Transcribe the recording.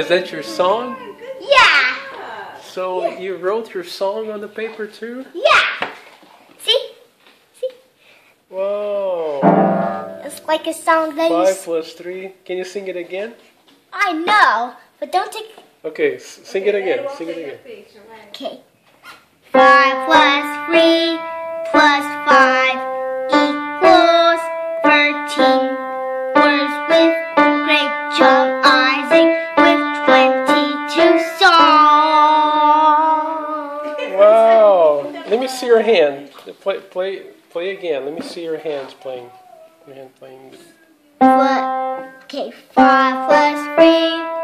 Is that your song? Yeah. So you wrote your song on the paper too? Yeah. See? Whoa. It's like a song that 5 plus 3. Can you sing it again? I know, but don't take... Okay, sing it again. Sing it again. Okay. 5 plus 3 plus 5 equals 13. Words with great job, Isaac, with 22 songs. Wow. Let me see your hand. Play again. Let me see your hands playing. Your hand playing. Okay, 5 plus 3